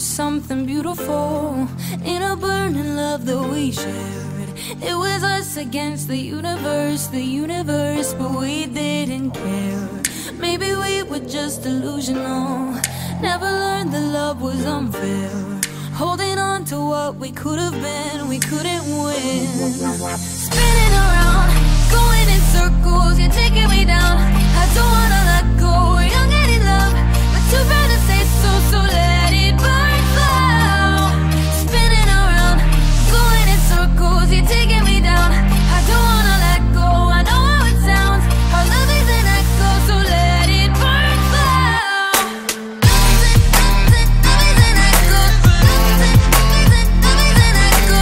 was something beautiful in a burning love that we shared. It was us against the universe, but we didn't care. Maybe we were just delusional, never learned that love was unfair. Holding on to what we could have been, we couldn't win. Spinning around, going in circles, you're taking me down. I don't wanna let go, we're young and in love, but too bad to say so, so let it burn slow. Spinning around, going in circles, you're taking me down. I don't wanna let go, I know how it sounds. Our love is an echo, so let it burn slow. Love is an echo, love is an echo,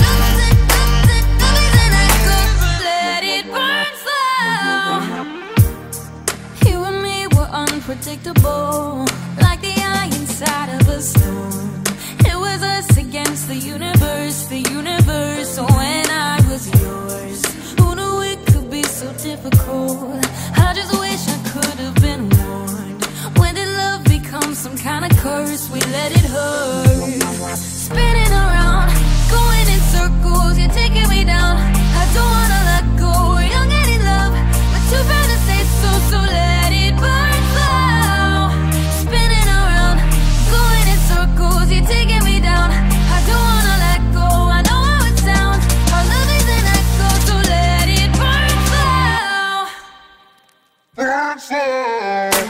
let it burn slow. You and me were unpredictable, like the eye inside of a storm. It was us against the universe, so when I was yours, who knew it could be so difficult? I just wish I could have been warned. When did love become some kind of curse? We let it hurt. Spinning around, going in circles, you're taking me down. I don't wanna let go, we're young and in love, but too bad to say so, so let it burn slow. Spinning around, going in circles, you're taking me down. I don't wanna let go, I know how it sounds. Our love is an echo, so let it burn slow. Burn slow.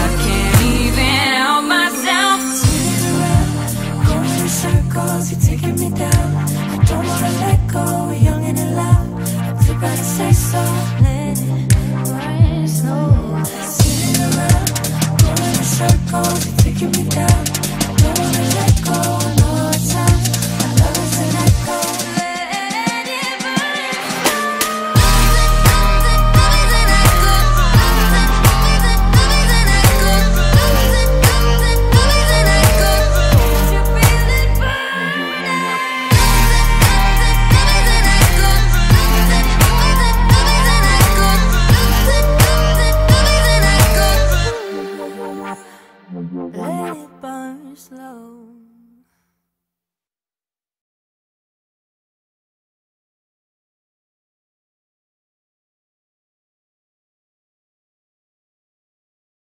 You're taking